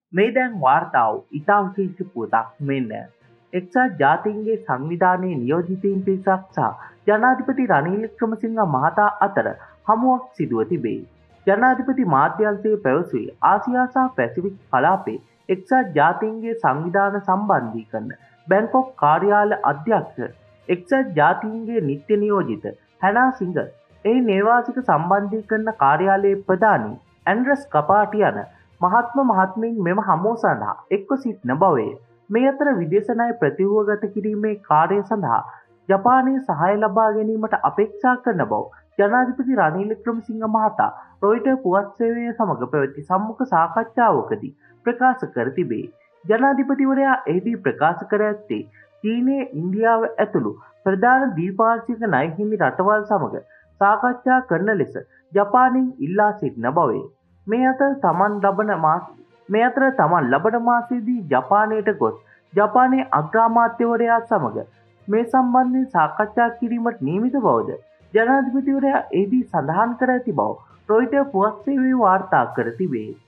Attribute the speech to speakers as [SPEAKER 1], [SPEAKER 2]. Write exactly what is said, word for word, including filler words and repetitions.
[SPEAKER 1] මේ දැන් වාර්තා වූ ඉතා විශේෂ පුවතක් මෙන්න. එක්සත් ජාතීන්ගේ සංවිධානයේ නියෝජිතයින් පිරිසක් සහ ජනාධිපති රනිල් වික්‍රමසිංහ මහතා අතර හමුවක් සිදුව තිබේ. ජනාධිපති මාධ්‍යංශය පැවසුවේ ආසියා සහ පැසිෆික් කලාපයේ එක්සත් ජාතීන්ගේ සංවිධාන සම්බන්ධීකරණ බැංකොක් කාර්යාලය අධ්‍යක්ෂ එක්සත් ජාතීන්ගේ නිත්‍ය නියෝජිත හැනා සිංහ එහි නේවාසික සම්බන්ධීකරණ කාර්යාලයේ ප්‍රධානී ඇන්ඩ්‍රස් කපාටි යන මහත්ම මහත්මීන් මෙම හමුව සඳහා එක්ව සිටින බවය. මේ අතර විදේශ ණය ප්‍රතිව්‍යුහගත කිරීමේ කාර්යය සඳහා ජපානයේ සහාය ලබා ගැනීමට අපේක්ෂා කරන බව ජනාධිපති රනිල් වික්‍රමසිංහ මහතා රොයිටර් පුවත් සේවය සමග පැවති සම්මුඛ සාකච්ඡාවකදී ප්‍රකාශ කර තිබේ. ජනාධිපතිවරයා එහිදී ප්‍රකාශ කර ඇත්තේ චීනය, ඉන්දියාව ඇතුළු ප්‍රධාන ද්වීපාර්ශ්වික ණය හිමි රටවල් සමග සාකච්ඡා කරන ලෙස ජපානයෙන් ඉල්ලා සිටින බවය. මේ අතර තමන් ලබන මාස මේ අතර තමන් ලබන මාසයේදී ජපානයට ගොස් ජපානයේ අග්‍රාමාත්‍යවරයා සමග මේ සම්බන්ධයෙන් සාකච්ඡා කිරීමට නියමිත බවද ජනාධිපතිවරයා එහිදී සඳහන් කර ඇති බව රොයිටර් පුවත් සේවය වාර්තා කර තිබේ.